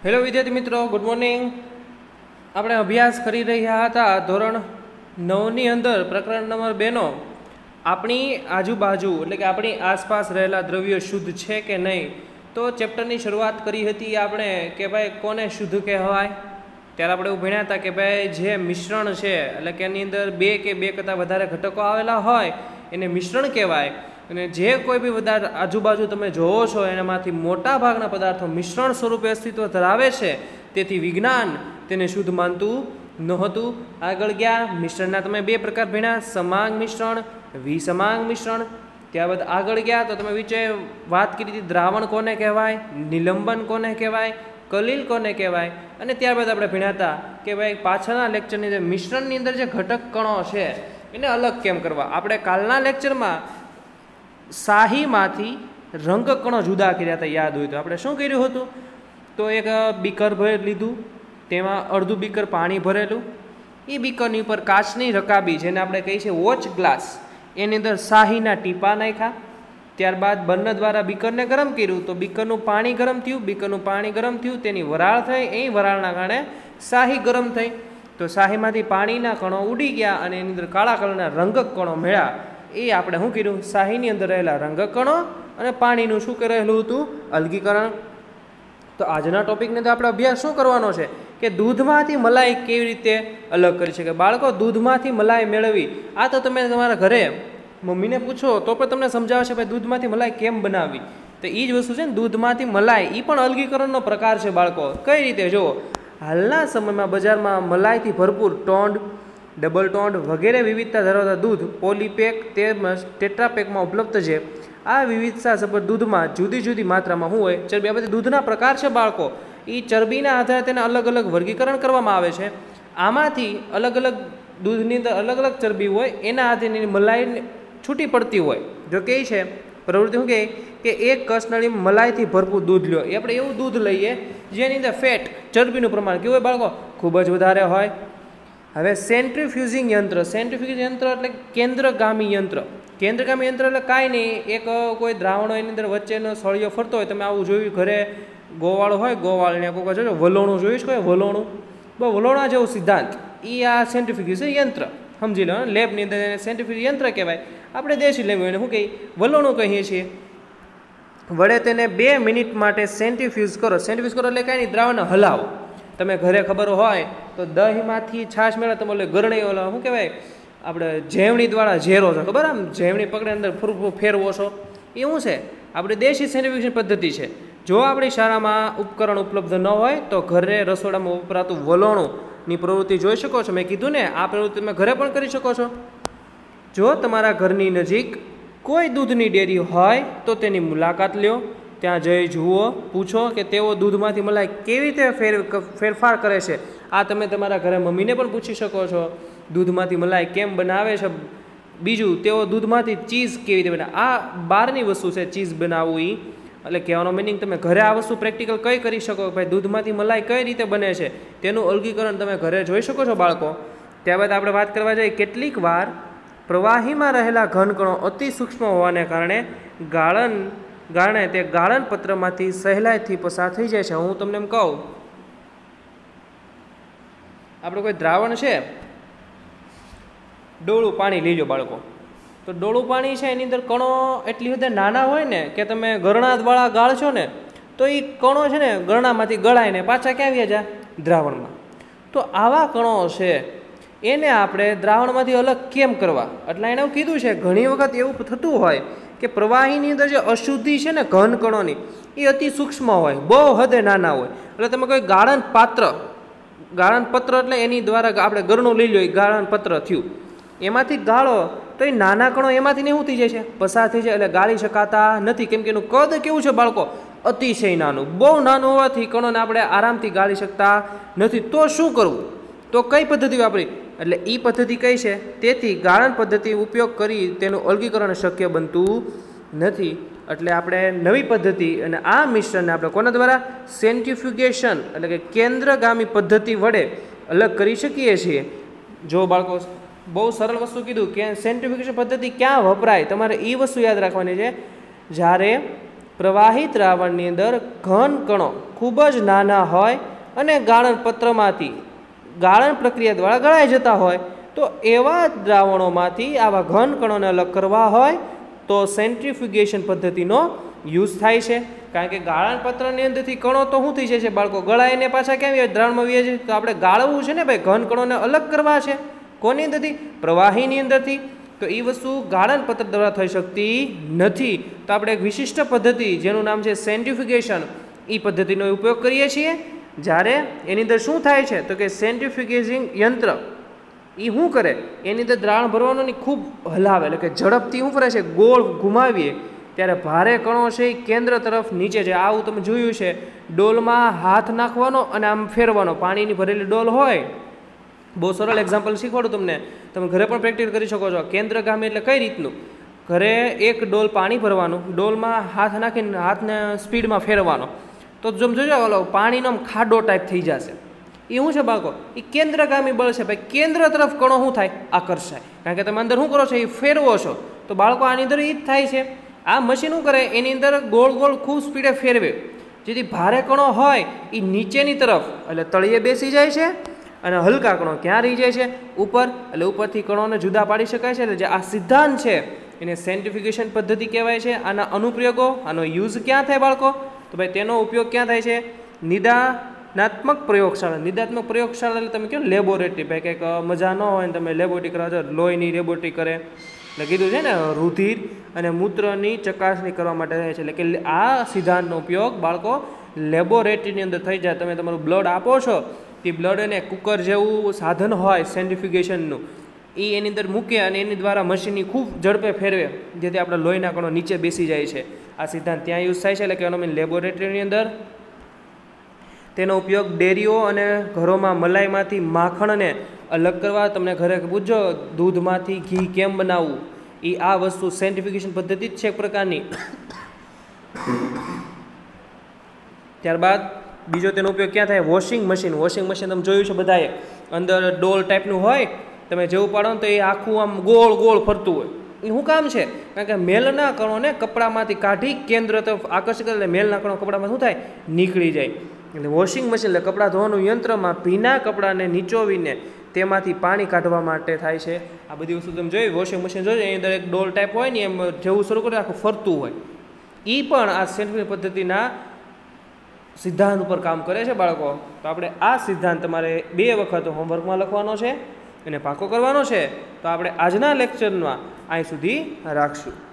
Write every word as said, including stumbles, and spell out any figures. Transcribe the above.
Hello વિદ્યાર્થી મિત્રો, good morning. આપણે અભ્યાસ કરી રહ્યા હતા ધોરણ નવની અંદર પ્રકરણ નંબર બેનો આપણી આજુબાજુ એટલે કે આપણી આસપાસ રહેલા દ્રવ્યો શુદ્ધ છે કે નહીં. તો ચેપ્ટરની શરૂઆત કરી હતી આપણે કે ભાઈ કોને શુદ્ધ કહેવાય. ત્યારે આપણે એવું ભણ્યા હતા કે ભાઈ જે મિશ્રણ છે એટલે કે એની અંદર બે કે બે કરતાં વધારે ઘટકો આવેલા હોય એને મિશ્રણ કહેવાય. અને જે કોઈ બી પદાર્થ આજુબાજુ તમે જોવો છો એનામાંથી મોટા ભાગના પદાર્થો મિશ્રણ સ્વરૂપે અસ્તિત્વ ધરાવે છે, તેથી વિજ્ઞાન તેને શુદ્ધ માનતું નહોતું. આગળ ગયા મિશ્રણના તમે બે પ્રકાર ભણ્યા, સમાંગ મિશ્રણ, વિસમાંગ મિશ્રણ. ત્યારબાદ આગળ ગયા તો તમે વિશે વાત કરી હતી દ્રાવણ કોને કહેવાય, નિલંબન કોને કહેવાય, કલીલ કોને કહેવાય. અને ત્યારબાદ આપણે ભણ્યા હતા કે ભાઈ પાછળના લેક્ચરની અંદર મિશ્રણની અંદર જે ઘટક કણો છે એને અલગ કેમ કરવા. આપણે કાલના લેક્ચરમાં શાહીમાંથી રંગકણો જુદા કર્યા હતા, યાદ હોય તો. આપણે શું કર્યું હતું તો એક બીકર ભરી લીધું, તેમાં અડધું બીકર પાણી ભરેલું, એ બીકરની ઉપર કાચની રકાબી જેને આપણે કહીએ છીએ વોચ ગ્લાસ, એની અંદર શાહીના ટીપા નાખ્યા. ત્યારબાદ બર્નર દ્વારા બીકરને ગરમ કર્યું તો બીકરનું પાણી ગરમ થયું, બીકરનું પાણી ગરમ થયું, તેની વરાળ થઈ, એ વરાળના કારણે શાહી ગરમ થઈ. તો શાહીમાંથી પાણીના કણો ઉડી ગયા અને એની અંદર કાળા કલરના રંગક કણો મળ્યા. એ આપણે શું કર્યું, શાહીની અંદર રહેલા રંગક કણો અને પાણીનું શું કરેલું હતું, અલગીકરણ. તો આજના ટોપિકને તો આપણે અભ્યાસ શું કરવાનો છે કે દૂધમાંથી મલાઈ કેવી રીતે અલગ કરી શકે. બાળકો, દૂધમાંથી મલાઈ મેળવી આ તો તમે તમારા ઘરે મમ્મીને પૂછો તો પણ તમને સમજાવશે ભાઈ દૂધમાંથી મલાઈ કેમ બનાવવી. તો એ જ વસ્તુ છે ને દૂધમાંથી મલાઈ, એ પણ અલગીકરણનો પ્રકાર છે બાળકો. કઈ રીતે જુઓ, હાલના સમયમાં બજારમાં મલાઈથી ભરપૂર ટોન્ડ, ડબલ ટોન્ડ વગેરે વિવિધતા ધરાવતા દૂધ પોલીપેક તેમજ ટેટ્રાપેકમાં ઉપલબ્ધ છે. આ વિવિધતા સભર દૂધમાં જુદી જુદી માત્રામાં શું હોય, ચરબી. આ બધી દૂધના પ્રકાર છે બાળકો. એ ચરબીના આધારે તેને અલગ અલગ વર્ગીકરણ કરવામાં આવે છે. આમાંથી અલગ અલગ દૂધની અંદર અલગ અલગ ચરબી હોય, એના આધારે મલાઈ છૂટી પડતી હોય. જો કે છે પ્રવૃત્તિ શું કહે કે એક કસનળી મલાઈથી ભરપૂર દૂધ લ્યો. એ આપણે એવું દૂધ લઈએ જેની અંદર ફેટ ચરબીનું પ્રમાણ કેવું હોય બાળકો, ખૂબ જ વધારે હોય. હવે સેન્ટ્રીફ્યુઝિંગ યંત્ર, સેન્ટ્રીફ્યુઝિંગ યંત્ર એટલે કેન્દ્રગામી યંત્ર. કેન્દ્રગામી યંત્ર એટલે કાંઈ નહીં, એક કોઈ દ્રાવણો એની અંદર વચ્ચેનો સળિયો ફરતો હોય. તમે આવું જોયું ઘરે, ગોવાળ હોય, ગોવાળને કોઈ જોજો વલોણું જોયું છે કોઈ વલોણું, બહુ વલોણા જેવું સિદ્ધાંત. એ આ સેન્ટ્રીફ્યુઝિંગ યંત્ર સમજી લો. લેબની અંદર એને સેન્ટ્રીફ્યુઝિંગ યંત્ર કહેવાય. આપણે દેશી લેવું એને શું કહીએ, વલોણું કહીએ છીએ. વડે તેને બે મિનિટ માટે સેન્ટ્રીફ્યુઝ કરો. સેન્ટ્રીફ્યુઝ કરો એટલે કાંઈ નહીં, દ્રાવણને હલાવો. તમે ઘરે ખબર હોય તો દહીંમાંથી છાશ મેળવે, તમે ઓલે ગરણી ઓલો શું કહેવાય આપણે ઝેવણી દ્વારા ઝેરો છો, ખબર આમ ઝેવણી પકડે અંદર ફૂરફૂર ફેરવો છો, એ શું છે આપણી દેશી સેન્ટ્રીફ્યુગેશન પદ્ધતિ છે. જો આપણી શાળામાં ઉપકરણ ઉપલબ્ધ ન હોય તો ઘરે રસોડામાં વપરાતું વલોણુંની પ્રવૃત્તિ જોઈ શકો છો. મેં કીધું ને આ પ્રવૃત્તિ તમે ઘરે પણ કરી શકો છો. જો તમારા ઘરની નજીક કોઈ દૂધની ડેરી હોય તો તેની મુલાકાત લ્યો. ત્યાં જઈ જુઓ, પૂછો કે તેઓ દૂધમાંથી મલાઈ કેવી રીતે ફેર ફેરફાર કરે છે. આ તમે તમારા ઘરે મમ્મીને પણ પૂછી શકો છો દૂધમાંથી મલાઈ કેમ બનાવે છે. બીજું, તેઓ દૂધમાંથી ચીઝ કેવી રીતે બનાવે. આ બહારની વસ્તુ છે ચીઝ બનાવવું. એ એટલે કહેવાનો મિનિંગ તમે ઘરે આ વસ્તુ પ્રેક્ટિકલ કઈ કરી શકો, ભાઈ દૂધમાંથી મલાઈ કઈ રીતે બને છે તેનું અલગીકરણ તમે ઘરે જોઈ શકો છો બાળકો. ત્યારબાદ આપણે વાત કરવા જઈએ, કેટલીક વાર પ્રવાહીમાં રહેલા ઘનકણો અતિ સૂક્ષ્મ હોવાને કારણે ગાળણ કારણે તે ગાળણ પત્રમાંથી સહેલાઈથી પસાર થઈ જાય છે. હું તમને એમ કહું, આપણે કોઈ દ્રાવણ છે, ડોળું પાણી લઈ લો બાળકો, તો ડોળું પાણી છે એની અંદર કણો એટલી બધા નાના હોય ને કે તમે ગરણાવાળા ગાળશો ને તો એ કણો છે ને ગરણામાંથી ગળાઈને પાછા ક્યાં આવ્યા જાય, દ્રાવણમાં. તો આવા કણો છે એને આપણે દ્રાવણમાંથી અલગ કેમ કરવા. એટલે એને એવું કીધું છે ઘણી વખત એવું થતું હોય કે પ્રવાહીની અંદર જે અશુદ્ધિ છે ને ઘન કણોની એ અતિ સૂક્ષ્મ હોય, બહુ હદે નાના હોય. એટલે તમે કોઈ ગાળણ પાત્ર, ગાળણ પત્ર એટલે એની દ્વારા આપણે ગરણું લઈ લો, એ ગાળણ પત્ર થયું, એમાંથી ગાળો તો એ નાના કણો એમાંથી ને શું થઈ જાય છે, પસાર થઈ જાય. એટલે ગાળી શકાતા નથી, કેમ કે એનું કદ કેવું છે બાળકો, અતિશય નાનું. બહુ નાનું હોવાથી કણોને આપણે આરામથી ગાળી શકતા નથી. તો શું કરવું, તો કઈ પદ્ધતિ વાપરી, એટલે એ પદ્ધતિ કઈ છે, તેથી ગાળણ પદ્ધતિ ઉપયોગ કરી તેનું અલગીકરણ શક્ય બનતું નથી. એટલે આપણે નવી પદ્ધતિ અને આ મિશ્રણને આપણે કોના દ્વારા, સેન્ટ્રીફ્યુગેશન એટલે કે કેન્દ્રગામી પદ્ધતિ વડે અલગ કરી શકીએ છીએ. જો બાળકો બહુ સરળ વસ્તુ કીધું કે સેન્ટ્રીફ્યુગેશન પદ્ધતિ ક્યાં વપરાય, તમારે એ વસ્તુ યાદ રાખવાની છે. જ્યારે પ્રવાહી દ્રાવણની અંદર ઘન કણો ખૂબ જ નાના હોય અને ગાળણ પત્રમાંથી ગાળણ પ્રક્રિયા દ્વારા ગળાઈ જતા હોય, તો એવા દ્રાવણોમાંથી આવા ઘન કણોને અલગ કરવા હોય તો સેન્ટ્રીફ્યુગેશન પદ્ધતિનો યુઝ થાય છે. કારણ કે ગાળણ પત્રની અંદરથી કણો તો શું થઈ જાય છે બાળકો, ગળાઈને પાછા ક્યાં દ્રાવણમાં વીએ છે. તો આપણે ગાળવું છે ને ભાઈ, ઘન કણોને અલગ કરવા છે. કોની અંદરથી? પ્રવાહીની અંદરથી. તો એ વસ્તુ ગાળણ પત્ર દ્વારા થઈ શકતી નથી. તો આપણે એક વિશિષ્ટ પદ્ધતિ જેનું નામ છે સેન્ટ્રીફ્યુગેશન, એ પદ્ધતિનો ઉપયોગ કરીએ છીએ. જ્યારે એની અંદર શું થાય છે તો કે સેન્ટ્રીફ્યુગેશિંગ યંત્ર એ શું કરે, એની અંદર દ્રાવણ ભરવાનું ખૂબ હલાવે, એટલે કે ઝડપથી શું કરે છે, ગોળ ઘુમાવીએ ત્યારે ભારે કણો છે એ કેન્દ્ર તરફ નીચે છે. આવું તમે જોયું છે, ડોલમાં હાથ નાખવાનો અને આમ ફેરવાનો, પાણીની ભરેલી ડોલ હોય. બહુ સરળ એક્ઝામ્પલ શીખવાડું તમને, તમે ઘરે પણ પ્રેક્ટિસ કરી શકો છો. કેન્દ્રગામી એટલે કઈ રીતનું, ઘરે એક ડોલ પાણી ભરવાનું, ડોલમાં હાથ નાખીને હાથને સ્પીડમાં ફેરવાનો, તો જેમ જોજો ઓલો પાણીનો ખાડો ટાઈપ થઈ જશે. એ શું છે બાળકો, એ કેન્દ્રગામી બળ છે. ભાઈ કેન્દ્ર તરફ કણો શું થાય, આકર્ષાય. કારણ કે તમે અંદર શું કરો છો, એ ફેરવો છો. તો બાળકો આની અંદર એ જ થાય છે. આ મશીન શું કરે, એની અંદર ગોળ ગોળ ખૂબ સ્પીડે ફેરવે, જેથી ભારે કણો હોય એ નીચેની તરફ એટલે તળિયે બેસી જાય છે, અને હલકા કણો ક્યાં રહી જાય છે, ઉપર. એટલે ઉપરથી કણોને જુદા પાડી શકાય છે. એટલે જે આ સિદ્ધાંત છે એને સેન્ટ્રીફ્યુગેશન પદ્ધતિ કહેવાય છે. આના અનુપ્રયોગો, આનો યુઝ ક્યાં થાય બાળકો, તો ભાઈ તેનો ઉપયોગ ક્યાં થાય છે, નિદાનાત્મક પ્રયોગશાળા. નિદાત્મક પ્રયોગશાળા એટલે તમે કહો લેબોરેટરી. ભાઈ કંઈક મજા ન હોય ને તમે લેબોરેટરી કરવા જાઓ, લોહીની લેબોરેટરી કરે એટલે કીધું છે ને, રુધિર અને મૂત્રની ચકાસણી કરવા માટે રહે છે. એટલે કે આ સિદ્ધાંતનો ઉપયોગ બાળકો લેબોરેટરીની અંદર થઈ જાય. તમે તમારું બ્લડ આપો છો, તે બ્લડ એને કુકર જેવું સાધન હોય સેન્ટ્રીફ્યુગેશનનું, એ એની અંદર મૂકે અને એની દ્વારા મશીનની ખૂબ ઝડપે ફેરવે, જેથી આપણા લોહીના કણો નીચે બેસી જાય છે. આ સિદ્ધાંત ત્યાં યુઝ થાય છે, એટલે કે એનો મીન લેબોરેટરીની અંદર. તેનો ઉપયોગ ડેરીઓ અને ઘરોમાં મલાઈમાંથી માખણને અલગ કરવા. તમને ઘરે પૂછજો દૂધમાંથી ઘી કેમ બનાવવું, એ આ વસ્તુ સેન્ટ્રીફ્યુગેશન પદ્ધતિ જ છે એક પ્રકારની. ત્યારબાદ બીજો તેનો ઉપયોગ ક્યાં થાય, વોશિંગ મશીન. વોશિંગ મશીન તમે જોયું છે બધાએ, અંદર ડોલ ટાઈપનું હોય, તમે જેવું પાડો ને તો એ આખું આમ ગોળ ગોળ ફરતું હોય. એ શું કામ છે, કારણ કે મેલના કણોને કપડામાંથી કાઢી કેન્દ્ર તરફ આકર્ષિત કરે, એટલે મેલના કણો કપડામાં શું થાય, નીકળી જાય. એટલે વોશિંગ મશીન એટલે કપડાં ધોવાનું યંત્રમાં ભીના કપડાને નીચોવીને તેમાંથી પાણી કાઢવા માટે થાય છે. આ બધી વસ્તુ તમે જોઈ, વોશિંગ મશીન જોઈ, એની અંદર એક ડોલ ટાઈપ હોય ને, એમ જેવું શરૂ કરે આખું ફરતું હોય. એ પણ આ સેન્ટ્રીફ્યુગેશન પદ્ધતિના સિદ્ધાંત ઉપર કામ કરે છે બાળકો. તો આપણે આ સિદ્ધાંત તમારે બે વખત હોમવર્કમાં લખવાનો છે અને પાકો કરવાનો છે. તો આપણે આજના લેક્ચરમાં અહીં સુધી રાખશું.